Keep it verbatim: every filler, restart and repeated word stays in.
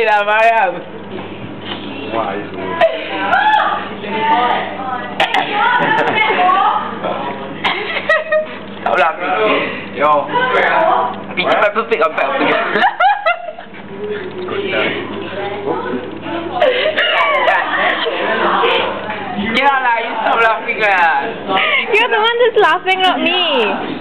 lah, Mariam. Wah, itu. Stop laughing. Yo. Be perfect or perfect. Yeah, like, you stop laughing lah. You're the one that's laughing, not me.